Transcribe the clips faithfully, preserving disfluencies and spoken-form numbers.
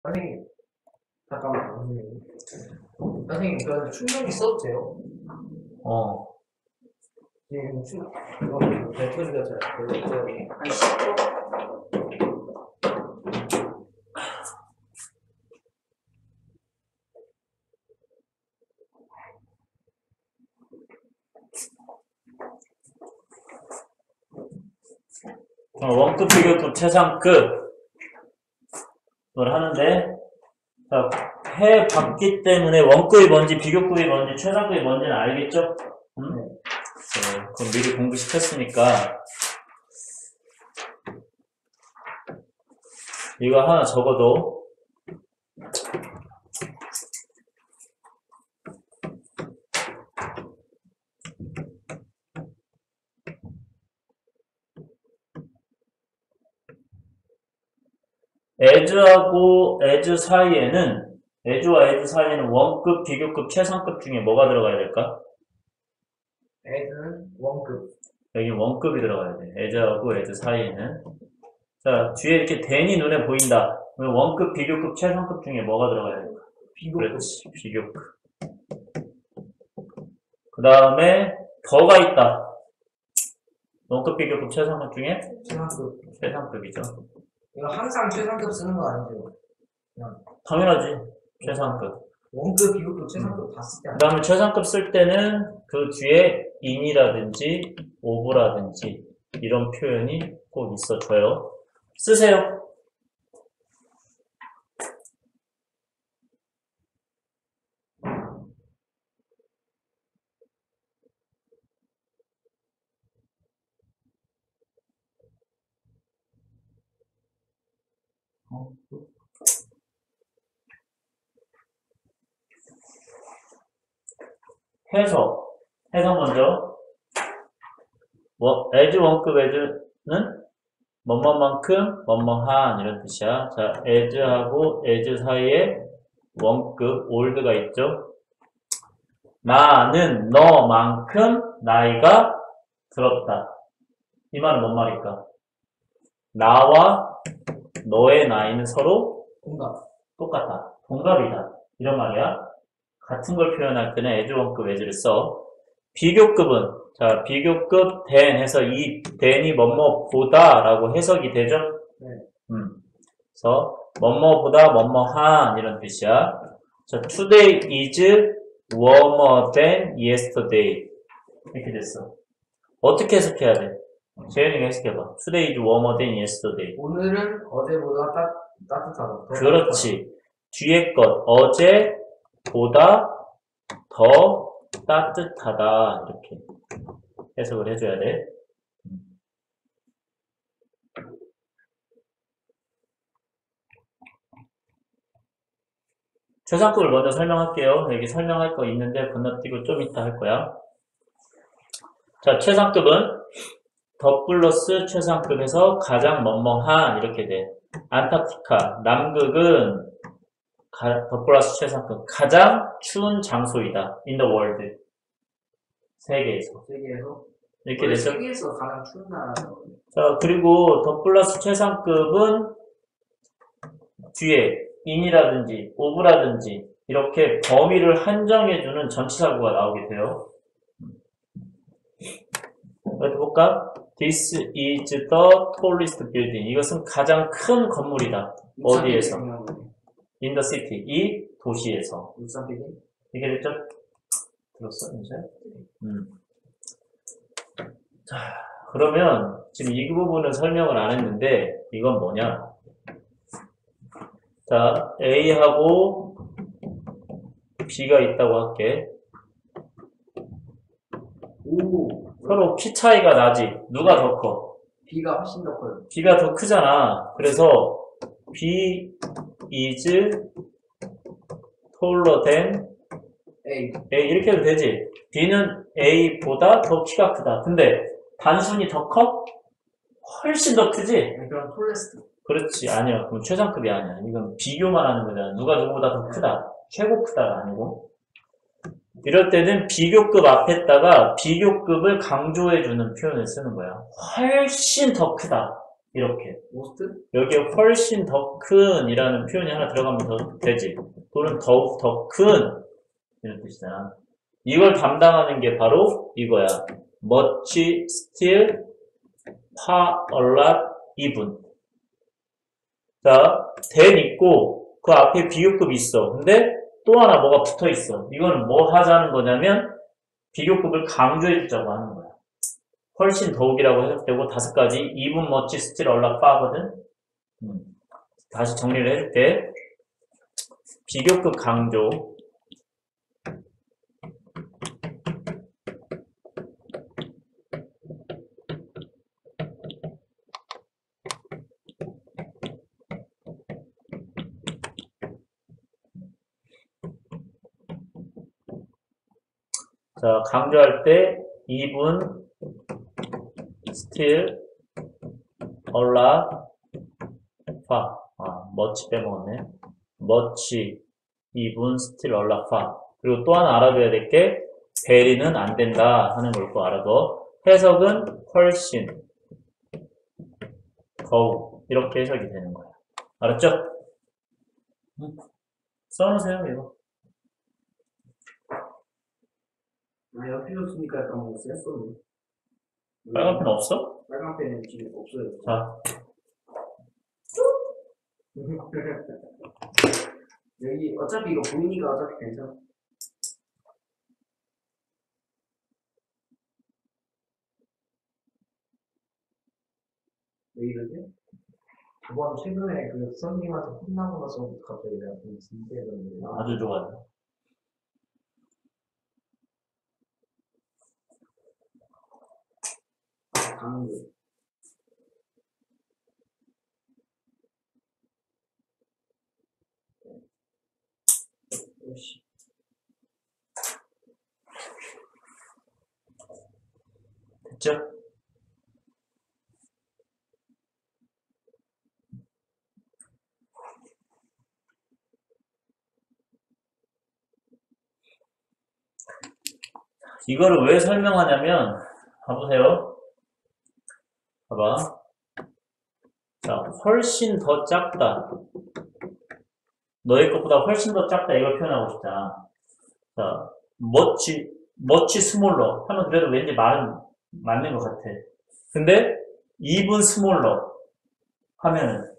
선생님, 잠깐만요, 선생님. 선생님, 그 충전기 써도 돼요? 어. 지금 충, 이거 배터리가 잘, 배터리 한 십 초? 어, 원급, 비교급, 최상급 을 하는데, 자, 해봤기 때문에 원급이 뭔지, 비교급이 뭔지, 최상급이 뭔지는 알겠죠? 응? 네, 그럼 미리 공부시켰으니까 이거 하나 적어도 as하고 as 사이에는 as와 as 사이에는 원급, 비교급, 최상급 중에 뭐가 들어가야 될까? as는 원급. 여기 원급이 들어가야 돼. as하고 as 사이에는. 자, 뒤에 이렇게 then이 눈에 보인다. 그럼 원급, 비교급, 최상급 중에 뭐가 들어가야 될까? 비교급. 그렇지, 비교급. 그 다음에 더가 있다. 원급, 비교급, 최상급 중에 최상급. 최상급이죠. 이거 항상 최상급 쓰는 거 아니죠? 그냥 당연하지. 최상급. 원급, 비교급, 최상급 다 쓸 때. 그 다음에 최상급 쓸 때는 그 뒤에 in이라든지 of라든지 이런 표현이 꼭 있어줘요. 쓰세요. 해석. 해석 먼저. 뭐, as 원급 as는 뭐뭐만큼 뭐뭐한 이런 뜻이야. 자, as하고 as 사이에 원급 old가 있죠. 나는 너만큼 나이가 들었다. 이 말은 뭔 말일까? 나와 너의 나이는 서로 동갑. 똑같다. 동갑이다. 이런 말이야. 같은 걸 표현할 때는 as 원급 as를 써. 비교급은 자 비교급 than 해서 이 than이 뭐뭐보다 라고 해석이 되죠? 네. 음. 그래서 뭐뭐보다 뭐뭐한 이런 뜻이야. 자, today is warmer than yesterday 이렇게 됐어. 어떻게 해석해야 돼? 재현이가 해석해봐. Today is warmer than yesterday. 오늘은 어제보다 따, 따뜻하다. 그렇지. 뒤에 것 어제보다 더 따뜻하다 이렇게 해석을 해줘야 돼. 최상급을 먼저 설명할게요. 여기 설명할 거 있는데 건너뛰고 좀 이따 할 거야. 자, 최상급은 더 플러스 최상급에서 가장 뭐뭐한 이렇게 돼. 안타티카, 남극은 가, 더 플러스 최상급 가장 추운 장소이다. In the world. 세계에서. 세계에서? 이렇게 됐죠? 세계에서 가장 추운 나라. 자, 그리고 더 플러스 최상급은 뒤에 in이라든지 of라든지 이렇게 범위를 한정해주는 전치사구가 나오게 돼요. 이렇게 볼까? This is the tallest building. 이것은 가장 큰 건물이다. 어디에서? In the city. 이 도시에서. 이게 됐죠? 들었어, 이제? 음. 자, 그러면 지금 이 부분은 설명을 안 했는데 이건 뭐냐? 자, A하고 B가 있다고 할게. 오. 서로 키 차이가 나지. 누가 더 커? B가 훨씬 더 커요. B가 더 크잖아. 그래서 B is taller than A. A 이렇게 해도 되지. B는 A보다 더 키가 크다. 근데 단순히 더 커? 훨씬 더 크지? 그럼 톨레스트. 그렇지. 아니야. 그럼 최상급이 아니야. 이건 비교만 하는 거잖아. 누가 누구보다 더 크다. 최고 크다가 아니고. 이럴 때는 비교급 앞에다가 비교급을 강조해주는 표현을 쓰는 거야. 훨씬 더 크다. 이렇게. most? 여기에 훨씬 더 큰 이라는 표현이 하나 들어가면 더 되지. 또는 더욱 더 큰 이런 뜻이잖아. 이걸 담당하는 게 바로 이거야. much, still, far, a lot, even. 자, that 있고 그 앞에 비교급이 있어. 근데 또 하나 뭐가 붙어 있어. 이거는 뭐 하자는 거냐면 비교급을 강조해 주자고 하는 거야. 훨씬 더욱이라고 해석되고 다섯 가지 even, much, still, a lot, far거든. 음. 다시 정리를 해줄게. 비교급 강조. 자, 강조할 때 even, still, a lot, far. 아, much 빼먹었네. much, even, still, a lot, far. 그리고 또 하나 알아줘야 될 게 very는 안 된다 하는 걸 꼭 알아둬. 해석은 훨씬, 더욱 이렇게 해석이 되는 거야. 알았죠? 응. 써놓으세요 이거. 아, 연필 없으니까 약간 뭐 셌었네. 빨간 펜 없어? 빨간 펜은 지금 없어요. 자, 여기 어차피 이거 보이니까 어차피 괜찮아. 왜 이러지? 저번 최근에 그 선생님한테 혼나고 나서 갑자기 내가 좀 진지해졌는데. 아주 좋아요. 강조. 오씨. 됐죠? 이거를 왜 설명하냐면, 봐보세요. 봐봐. 자, 훨씬 더 작다. 너의 것보다 훨씬 더 작다. 이걸 표현하고 싶잖아. 자, much, much smaller 하면 그래도 왠지 말은 맞는 것 같아. 근데 even smaller 하면은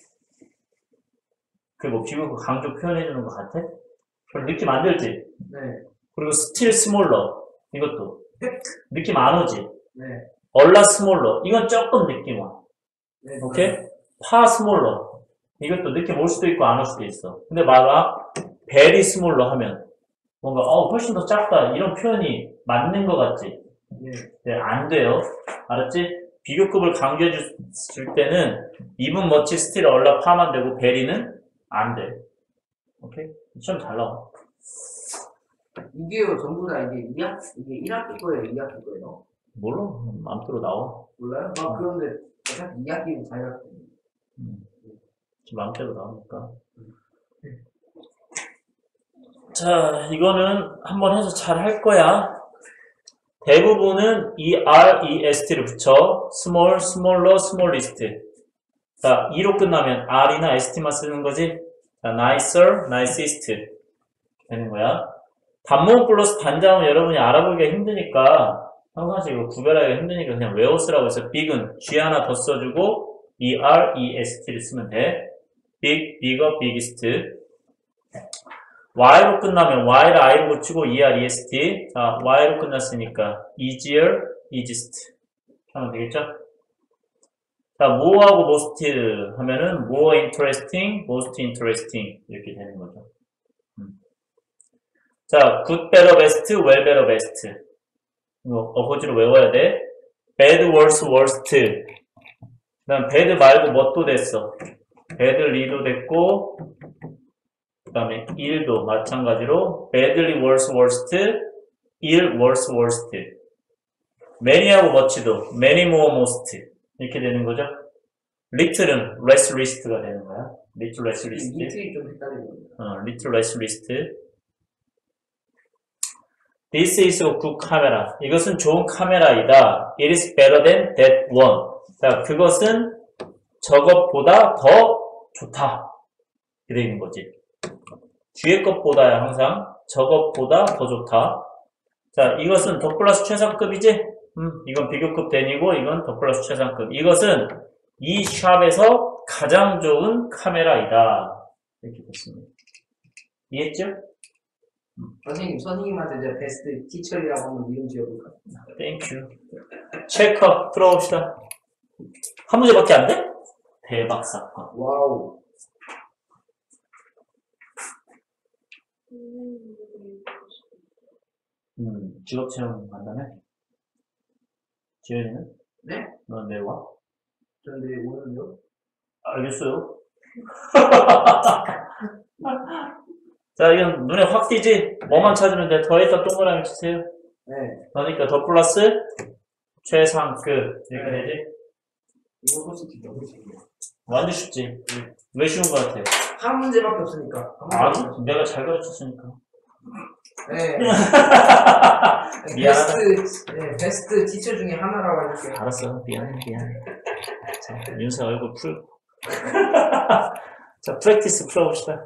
그리고 비교 강조 표현해주는 것 같아? 별 느낌 안 들지? 네. 그리고 still smaller 이것도 느낌 안 오지? 네. a lot smaller 이건 조금 느낌 와. 네. 오케이? far smaller 이것도 느낌 올 수도 있고 안 올 수도 있어. 근데 봐봐 very smaller 하면 뭔가 어 훨씬 더 작다 이런 표현이 맞는 것 같지? 네. 네, 안 돼요. 알았지? 비교급을 강조해 줄 때는 even, much, still, a lot, far만 되고 very는 안 돼. 오케이? 시험 잘 나와. 이게요 전부 다 이게 이 학 이게 일 학기 거예요, 이 학기 거예요? 몰라. 맘대로 나와. 몰라요? 막 그런데 어차피 이 학기는 자기가 음. 지금 맘대로 나오니까. 자, 이거는 한번 해서 잘 할 거야. 대부분은 이 R, E, S, T를 붙여 small, smaller, smallest. 자, E로 끝나면 R이나 에스 티만 쓰는 거지. 자, nicer, nicest 되는 거야. 단모음 플러스 단자음은 여러분이 알아보기가 힘드니까 평상시 이거 구별하기가 힘드니까 그냥 외워 쓰라고 해서 big은 G 하나 더 써주고 E, R, E, S, T를 쓰면 돼. big, bigger, biggest. Y로 끝나면 Y를 I로 고치고 E, R, E, S, T. 자, Y로 끝났으니까 easier, easiest 하면 되겠죠? 자, more하고 most 하면은 more interesting, most interesting 이렇게 되는 거죠. 음. 자, good, better, best, well, better, best. 이거 어거지로 외워야 돼. bad, worse, worst. 그 다음 bad 말고 뭐도 됐어. bad, 리도 됐고 그 다음에 일도 마찬가지로 badly, worse, worst, ill, worse, worst. many하고 much도 many, more, most 이렇게 되는 거죠. little은 less, least가 되는 거야. little, less, least. 리틀이 좀 헷갈리는 거예요. 어, little, less, least. This is a good camera. 이것은 좋은 카메라이다. It is better than that one. 자, 그것은 저것보다 더 좋다. 이렇게 되는 거지. 뒤에 것보다야 항상 저것보다 더 좋다. 자, 이것은 더 플러스 최상급이지? 음, 이건 비교급 대니고 이건 더 플러스 최상급. 이것은 이 샵에서 가장 좋은 카메라이다. 이렇게 됐습니다. 이해했죠? 선생님, 선생님한테 제가 베스트 티처리라고 한번 이름 지어볼까? 땡큐. 체크 풀어봅시다. 한 문제밖에 안 돼? 대박 사건. 와우. 음, 직업 체험 간다네? 지현이는? 네? 넌 내일 와? 전 내일 오는데요? 알겠어요. 자, 이건 눈에 확 띄지? 뭐만 찾으면 돼. 더했다 동그라미 치세요. 네. 그러니까 더 플러스 최상급. 이렇게 네. 되지? 이거 솔직히 너무 쉽네요. 완전 쉽지? 왜 쉬운 것 같아? 한 문제밖에 없으니까. 한 아니, 문제밖에 없으니까. 내가 잘 가르쳤으니까. 네. 미안하다. 베스트, 네, 베스트 티처 중에 하나라고 해줄게요. 알았어. 미안해, 미안해. 자, 윤서 얼굴 풀. 자, 프랙티스 풀어봅시다.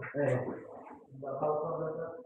네. 나 바로 바로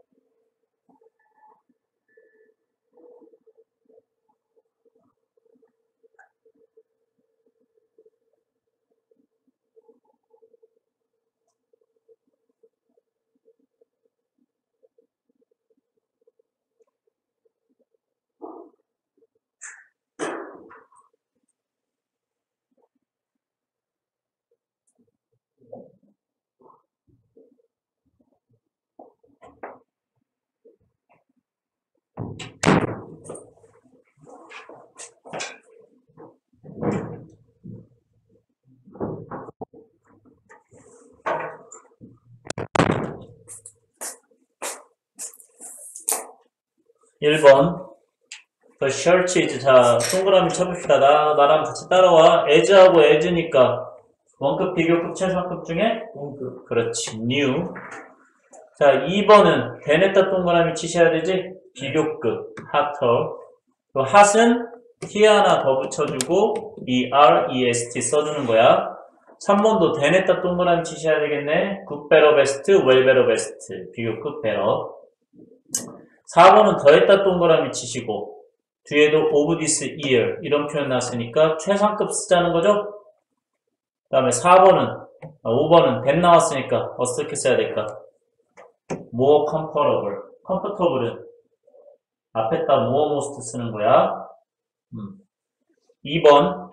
일 번 The church is. 자, 동그라미 쳐봅시다. 나, 나랑 같이 따라와. as하고 as니까 원급, 비교급, 최상급 중에 원급. 그렇지. new. 자, 이 번은 then에다 동그라미 치셔야 되지? 비교급, hotter. 그 hot은 t 하나 더 붙여주고 er, est 써주는 거야. 삼 번도 then에다 동그라미 치셔야 되겠네. good, better, best, well, better, best. 비교급, better. 사 번은 더했다 동그라미 치시고 뒤에도 of this year 이런 표현 나왔으니까 최상급 쓰자는 거죠? 그 다음에 사 번은 아, 오 번은 than 나왔으니까 어떻게 써야 될까? more comfortable. comfortable은 앞에다 more most 쓰는 거야. 음. 이 번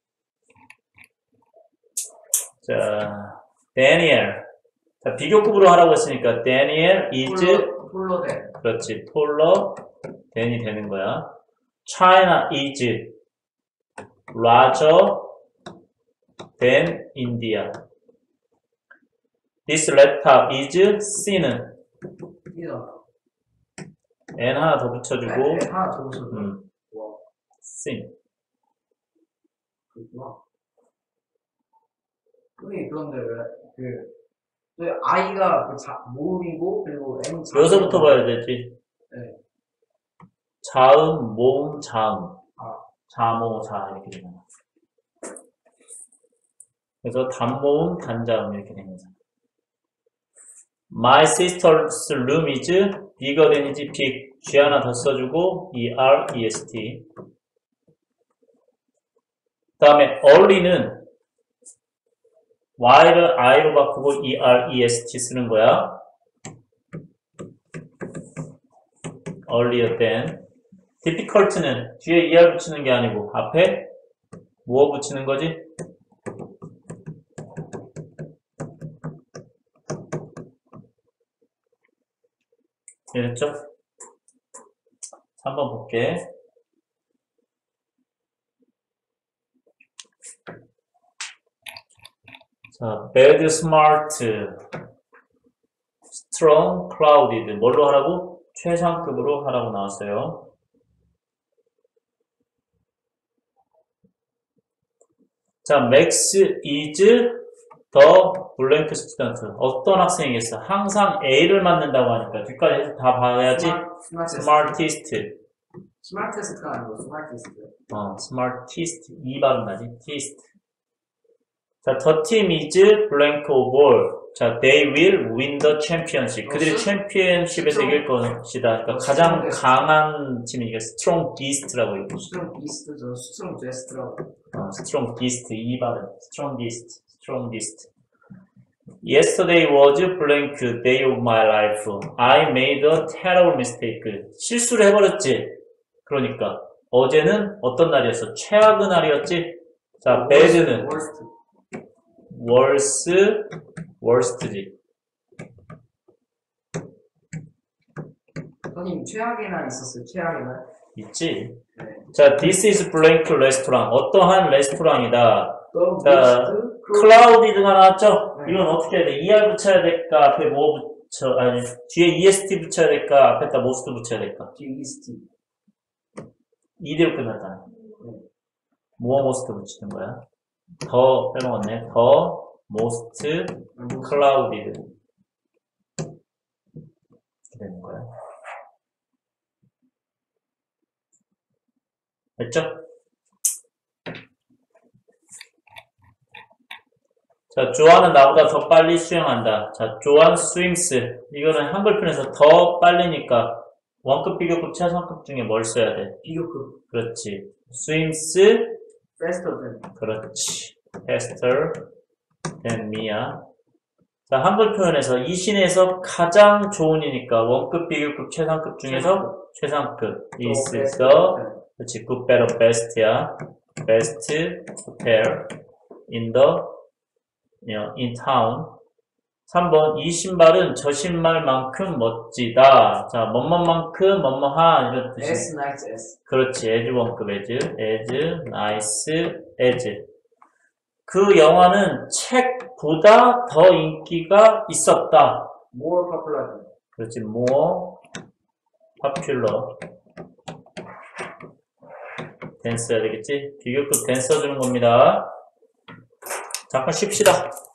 자 Daniel. 자, 비교급으로 하라고 했으니까 Daniel is 폴로 된. 그렇지. taller than이 되는 거야. China is larger than India. This laptop is thinner. 이거. N 하나 더 붙여주고 네, 하나 더 보셔도. 음, 와, thin. 그렇구나. 근데 그런데 왜, 그, 왜 I가 그 자, 모음이고, 그리고 M 자. 여기서부터 봐야 되지. 네. 자음, 모음, 자음. 아. 자모, 자 이렇게 되잖아. 그래서 단모음, 단자음 이렇게 되는 거잖아. My sister's room is bigger than이지 big. G 하나 더 써주고 er, est. 그 다음에 early는 y를 i로 바꾸고 er, est 쓰는 거야. earlier than. difficult는 뒤에 er 붙이는 게 아니고 앞에 뭐 붙이는 거지? 이랬죠? 삼 번 볼게. 자, bad, smart, strong, clouded. 뭘로 하라고? 최상급으로 하라고 나왔어요. 자, Max is the blank student. 어떤 학생이겠어? 항상 A를 맞는다고 하니까 뒷까지 해서 다 봐야지. smartest. 스마트스트가 아니고 스마트스트. 어, smartest. 이 발음 나지? test. 자, the team is blank over. 자, they will win the championship. 그들이 챔피언십에서 이길 것이다. 그러니까 가장 강한 팀이니까 strong beast라고 읽고. 스트롱 비스트죠. 스트롱 제스트라고. 어, strong beast. 이 발음. strong beast. strong beast. Yesterday was blank day of my life. I made a terrible mistake. 실수를 해버렸지. 그러니까 어제는 어떤 날이었어? 최악의 날이었지. 자, bad는 worst. worst, worst지. 선생님 최악의 날 있었어요. 최악의 날. 있지. 네. 자, this is blank restaurant. 어떠한 레스토랑이다. The 자, worst clouded가 나왔죠? 네. 이건 어떻게 해야 돼? er 붙여야 될까? 앞에 뭐 붙여? 아니, 뒤에 est 붙여야 될까? 앞에다 most 붙여야 될까? beast. 이대로 끝났잖아. 뭐 most 붙이는 거야? 더 빼먹었네. 더 most clouded 이렇게 되는 거야. 됐죠? 자, 조안은 나보다 더 빨리 수영한다. 자, 조안 swims. 이거는 한글 표현에서 더 빨리니까 원급, 비교급, 최상급 중에 뭘 써야 돼? 비교급. 그렇지. swims. faster than. 그렇지. faster than me야. 자, 한글 표현에서 이 시내에서 가장 좋은이니까 원급, 비교급, 최상급 중에서 최상급. is the, 그렇지. good, better, best야. best hotel in the, in town. 삼 번, 이 신발은 저 신발만큼 멋지다. 자, 뭐뭐만큼, 뭐뭐한 이런 뜻이. as nice as. 그렇지. as 원급 as, as nice as. 그 영화는 책보다 더 인기가 있었다. more popular than. 그렇지. more popular than 써야 되겠지. 비교급 than 써주는 겁니다. 잠깐 쉽시다.